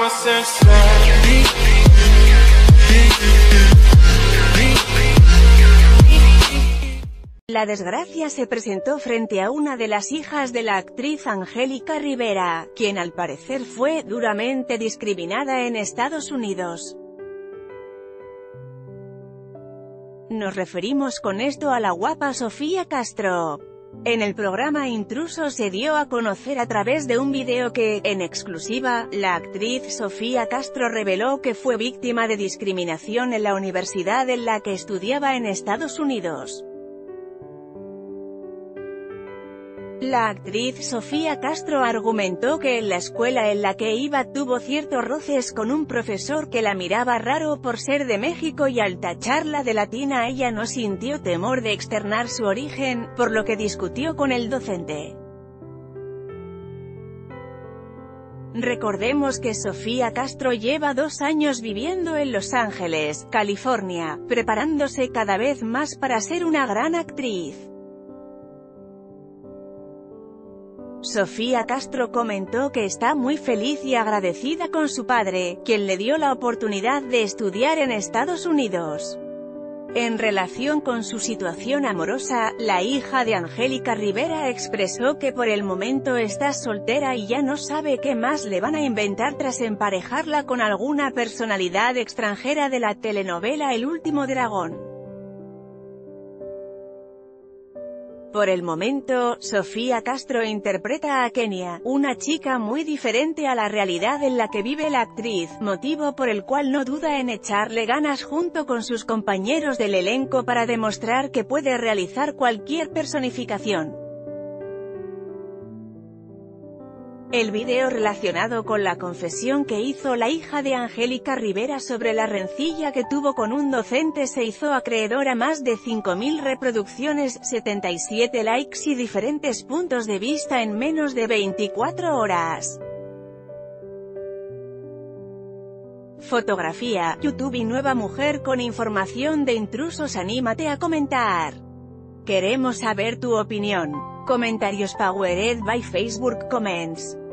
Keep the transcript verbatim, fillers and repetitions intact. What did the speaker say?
La desgracia se presentó frente a una de las hijas de la actriz Angélica Rivera, quien al parecer fue duramente discriminada en Estados Unidos. Nos referimos con esto a la guapa Sofía Castro. En el programa Intrusos se dio a conocer a través de un video que, en exclusiva, la actriz Sofía Castro reveló que fue víctima de discriminación en la universidad en la que estudiaba en Estados Unidos. La actriz Sofía Castro argumentó que en la escuela en la que iba tuvo ciertos roces con un profesor que la miraba raro por ser de México y al tacharla de latina ella no sintió temor de externar su origen, por lo que discutió con el docente. Recordemos que Sofía Castro lleva dos años viviendo en Los Ángeles, California, preparándose cada vez más para ser una gran actriz. Sofía Castro comentó que está muy feliz y agradecida con su padre, quien le dio la oportunidad de estudiar en Estados Unidos. En relación con su situación amorosa, la hija de Angélica Rivera expresó que por el momento está soltera y ya no sabe qué más le van a inventar tras emparejarla con alguna personalidad extranjera de la telenovela El último dragón. Por el momento, Sofía Castro interpreta a Kenia, una chica muy diferente a la realidad en la que vive la actriz, motivo por el cual no duda en echarle ganas junto con sus compañeros del elenco para demostrar que puede realizar cualquier personificación. El video relacionado con la confesión que hizo la hija de Angélica Rivera sobre la rencilla que tuvo con un docente se hizo acreedor a más de cinco mil reproducciones, setenta y siete likes y diferentes puntos de vista en menos de veinticuatro horas. Fotografía, YouTube y nueva mujer con información de Intrusos. Anímate a comentar. Queremos saber tu opinión. Comentarios powered by Facebook Comments.